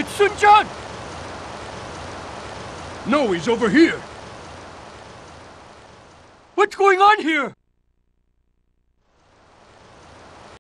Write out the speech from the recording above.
It's Sun Jian! No, he's over here. What's going on here?